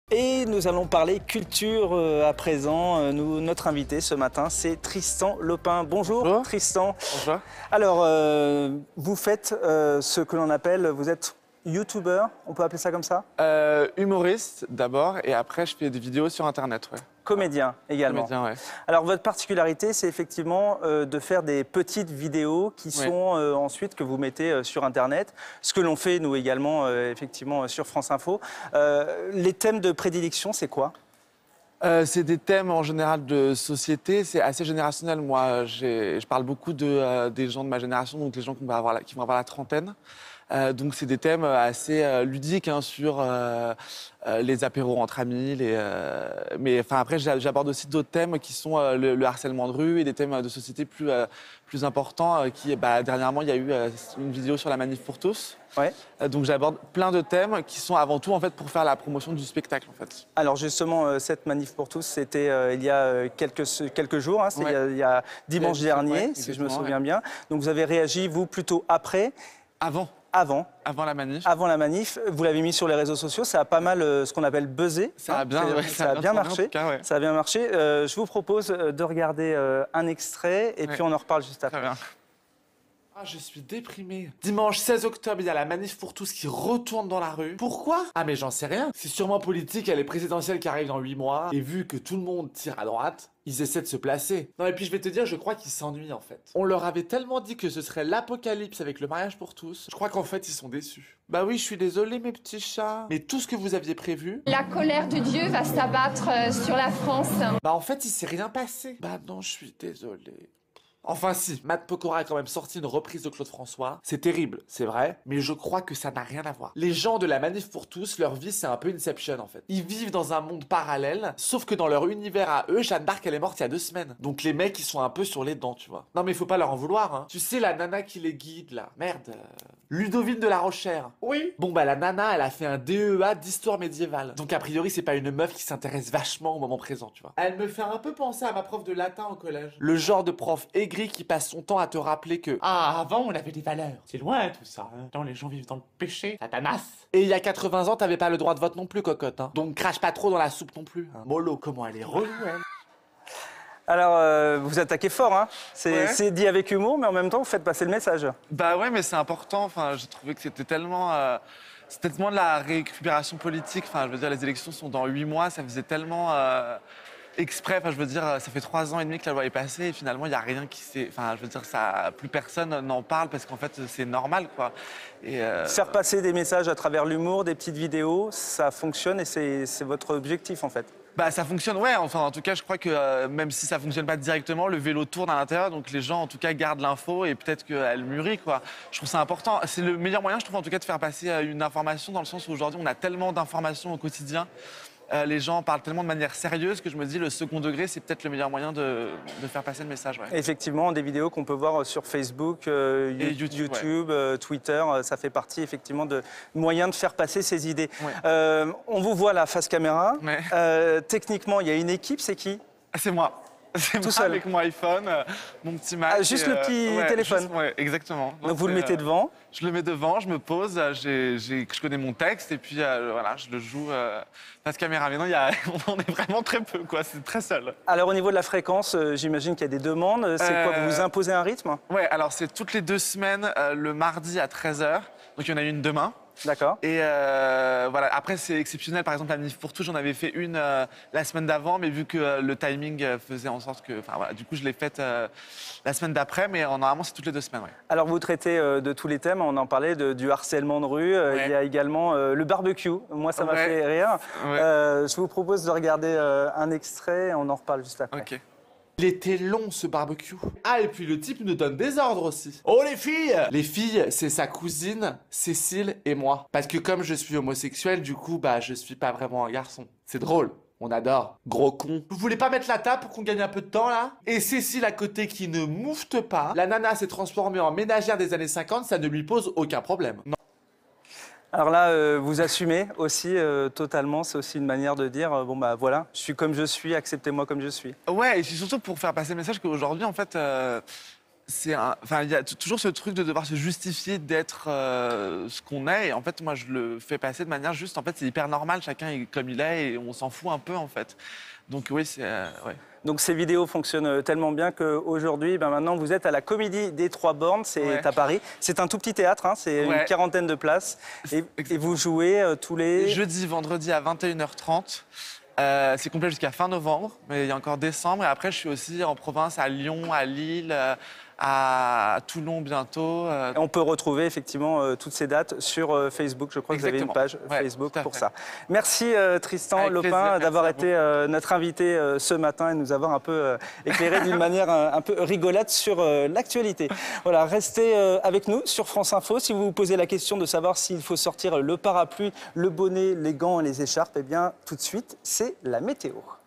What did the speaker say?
Et nous allons parler culture à présent. Notre invité ce matin, c'est Tristan Lopin. Bonjour, Bonjour. Tristan. Bonjour. Alors, vous faites ce que l'on appelle, vous êtes youtubeur, on peut appeler ça comme ça? Humoriste d'abord, et après je fais des vidéos sur Internet. Ouais. Comédien également. Comédien, ouais. Alors, votre particularité, c'est effectivement de faire des petites vidéos qui sont ensuite que vous mettez sur Internet. Ce que l'on fait, nous également, effectivement, sur France Info. Les thèmes de prédilection, c'est quoi? C'est des thèmes en général de société, c'est assez générationnel. Moi, je parle beaucoup des gens de ma génération, donc les gens qui vont avoir la trentaine. Donc c'est des thèmes assez ludiques hein, sur les apéros entre amis. Mais enfin, après, j'aborde aussi d'autres thèmes qui sont le harcèlement de rue et des thèmes de société plus importants. Dernièrement, il y a eu une vidéo sur la manif pour tous. Ouais. Donc j'aborde plein de thèmes qui sont avant tout en fait pour faire la promotion du spectacle en fait. Alors justement, cette manif pour tous, c'était il y a quelques jours, hein, il y a dimanche dernier, si je me souviens bien. Donc vous avez réagi, vous, plutôt après? Avant. Avant la manif. Avant la manif, vous l'avez mis sur les réseaux sociaux, ça a pas mal ce qu'on appelle buzzé. Ça a bien marché. Cas, Ça a bien marché. Je vous propose de regarder un extrait et puis on en reparle juste après. Très bien. Ah, je suis déprimé. Dimanche 16 octobre, il y a la manif pour tous qui retourne dans la rue. Pourquoi? Ah mais j'en sais rien. C'est sûrement politique, il y a les présidentielles qui arrivent dans 8 mois. Et vu que tout le monde tire à droite, ils essaient de se placer. Non et puis je vais te dire, je crois qu'ils s'ennuient en fait. On leur avait tellement dit que ce serait l'apocalypse avec le mariage pour tous. Je crois qu'en fait ils sont déçus. Bah oui, je suis désolé mes petits chats. Mais tout ce que vous aviez prévu... La colère de Dieu va s'abattre sur la France. Bah en fait il s'est rien passé. Bah non, je suis désolé. Enfin si, Matt Pokora a quand même sorti une reprise de Claude François. C'est terrible, c'est vrai, mais je crois que ça n'a rien à voir. Les gens de la manif pour tous, leur vie c'est un peu Inception en fait. Ils vivent dans un monde parallèle, sauf que dans leur univers à eux, Jeanne d'Arc elle est morte il y a 2 semaines. Donc les mecs ils sont un peu sur les dents, tu vois. Non mais faut pas leur en vouloir hein. Tu sais la nana qui les guide là, merde. Ludovine de la Rochère. Oui. Bon bah la nana elle a fait un DEA d'histoire médiévale. Donc a priori c'est pas une meuf qui s'intéresse vachement au moment présent, tu vois. Elle me fait un peu penser à ma prof de latin au collège. Le genre de prof aigri qui passe son temps à te rappeler que ah, avant on avait des valeurs. C'est loin tout ça. Hein. Maintenant les gens vivent dans le péché. Satanas. Et il y a 80 ans t'avais pas le droit de vote non plus, cocotte. Hein. Donc crache pas trop dans la soupe non plus. Hein. Mollo, comment elle est relou, elle. Alors, vous attaquez fort, hein. C'est dit avec humour, mais en même temps, vous faites passer le message. Bah ouais, mais c'est important. Enfin, j'ai trouvé que c'était tellement de la récupération politique. Enfin, je veux dire, les élections sont dans 8 mois. Ça faisait tellement exprès. Enfin, je veux dire, ça fait 3 ans et demi que la loi est passée et finalement, il n'y a rien qui s'est... Enfin, je veux dire, plus personne n'en parle parce qu'en fait, c'est normal, quoi. Et faire passer des messages à travers l'humour, des petites vidéos, ça fonctionne et c'est votre objectif, en fait. Bah ça fonctionne, ouais. Enfin, en tout cas, je crois que même si ça fonctionne pas directement, le vélo tourne à l'intérieur, donc les gens, en tout cas, gardent l'info et peut-être qu'elle mûrit, quoi. Je trouve ça important. C'est le meilleur moyen, je trouve, en tout cas, de faire passer une information dans le sens où aujourd'hui, on a tellement d'informations au quotidien. Les gens parlent tellement de manière sérieuse que je me dis le second degré, c'est peut-être le meilleur moyen de faire passer le message. Ouais. Effectivement, des vidéos qu'on peut voir sur Facebook, YouTube, Twitter, ça fait partie effectivement de moyens de faire passer ces idées. Ouais. On vous voit là face caméra. Ouais. Techniquement, il y a une équipe, c'est qui? C'est moi. C'est moi seul. avec mon iPhone, mon petit Mac. Ah, juste le petit téléphone. Oui, exactement. Donc vous le mettez devant. Je le mets devant, je me pose, je connais mon texte et puis voilà, je le joue face caméra. Mais non, on est vraiment très peu, quoi. C'est très seul. Alors au niveau de la fréquence, j'imagine qu'il y a des demandes. C'est quoi, vous imposez un rythme? Ouais, alors c'est toutes les 2 semaines, le mardi à 13h. Donc il y en a une demain. D'accord. Et voilà, après c'est exceptionnel, par exemple la manif pour tous, j'en avais fait une la semaine d'avant, mais vu que le timing faisait en sorte que, enfin voilà, du coup je l'ai faite la semaine d'après, mais normalement c'est toutes les 2 semaines. Ouais. Alors vous traitez de tous les thèmes, on en parlait du harcèlement de rue, il y a également le barbecue, moi ça m'a fait rire. Je vous propose de regarder un extrait, on en reparle juste après. Okay. Il était long ce barbecue. Ah et puis le type nous donne des ordres aussi. Oh les filles! Les filles, c'est sa cousine, Cécile et moi. Parce que comme je suis homosexuel, du coup, bah je suis pas vraiment un garçon. C'est drôle. On adore. Gros con. Vous voulez pas mettre la table pour qu'on gagne un peu de temps là? Et Cécile à côté qui ne moufte pas. La nana s'est transformée en ménagère des années 50, ça ne lui pose aucun problème. Non. Alors là, vous assumez aussi totalement, c'est aussi une manière de dire, bon bah voilà, je suis comme je suis, acceptez-moi comme je suis. Ouais, et c'est surtout pour faire passer le message qu'aujourd'hui, en fait, Enfin, il y a toujours ce truc de devoir se justifier d'être ce qu'on est. Et en fait, moi, je le fais passer de manière juste. En fait, c'est hyper normal. Chacun est comme il est et on s'en fout un peu, en fait. Donc oui, c'est ouais. Donc ces vidéos fonctionnent tellement bien qu'aujourd'hui, maintenant, vous êtes à la Comédie des Trois Bornes, c'est à Paris. C'est un tout petit théâtre, hein, c'est une quarantaine de places. Et vous jouez tous les... Jeudi, vendredi à 21h30. C'est complet jusqu'à fin novembre, mais il y a encore décembre. Et après, je suis aussi en province, à Lyon, à Lille, à Toulon bientôt. On peut retrouver effectivement toutes ces dates sur Facebook. Je crois que vous avez une page Facebook pour ça. Merci Tristan Lopin d'avoir été notre invité ce matin et de nous avoir un peu éclairé d'une manière un peu rigolote sur l'actualité. Voilà, restez avec nous sur France Info. Si vous vous posez la question de savoir s'il faut sortir le parapluie, le bonnet, les gants et les écharpes, eh bien tout de suite, c'est la météo.